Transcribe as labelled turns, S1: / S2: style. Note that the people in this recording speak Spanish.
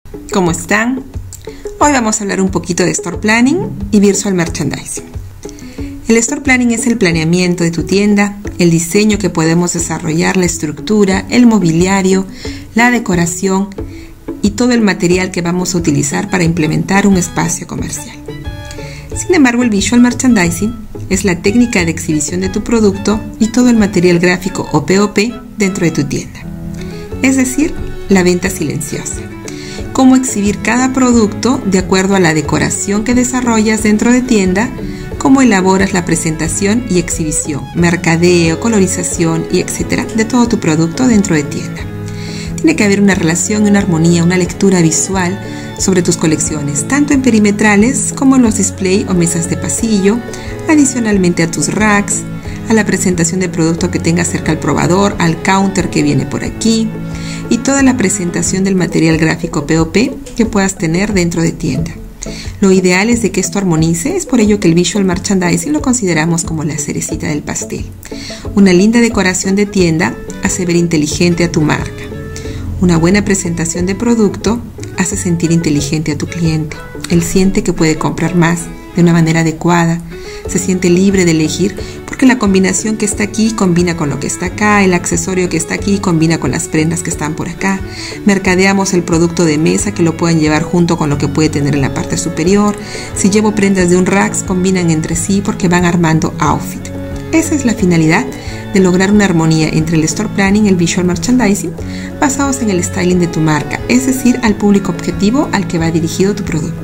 S1: ¿Cómo están? Hoy vamos a hablar un poquito de Store Planning y Visual Merchandising. El Store Planning es el planeamiento de tu tienda, el diseño que podemos desarrollar, la estructura, el mobiliario, la decoración y todo el material que vamos a utilizar para implementar un espacio comercial. Sin embargo, el Visual Merchandising es la técnica de exhibición de tu producto y todo el material gráfico o POP dentro de tu tienda. Es decir, la venta silenciosa. Cómo exhibir cada producto de acuerdo a la decoración que desarrollas dentro de tienda, cómo elaboras la presentación y exhibición, mercadeo, colorización y etcétera de todo tu producto dentro de tienda. Tiene que haber una relación, una armonía, una lectura visual sobre tus colecciones, tanto en perimetrales como en los display o mesas de pasillo, adicionalmente a tus racks, a la presentación del producto que tengas cerca al probador, al counter que viene por aquí y toda la presentación del material gráfico POP que puedas tener dentro de tienda. Lo ideal es de que esto armonice, es por ello que el Visual Merchandising lo consideramos como la cerecita del pastel. Una linda decoración de tienda hace ver inteligente a tu marca. Una buena presentación de producto hace sentir inteligente a tu cliente. Él siente que puede comprar más de una manera adecuada, se siente libre de elegir porque la combinación que está aquí combina con lo que está acá, el accesorio que está aquí combina con las prendas que están por acá. Mercadeamos el producto de mesa que lo pueden llevar junto con lo que puede tener en la parte superior. Si llevo prendas de un rack, combinan entre sí porque van armando outfit. Esa es la finalidad de lograr una armonía entre el Store Planning y el Visual Merchandising basados en el styling de tu marca, es decir, al público objetivo al que va dirigido tu producto.